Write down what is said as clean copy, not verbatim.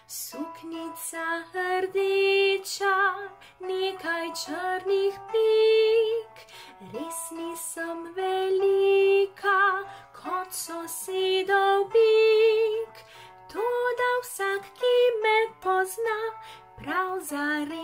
Suknica rdeča, nekaj črnih pik, res nisem velika, kot sosedov bik. Toda vsak, ki me pozna, prav zares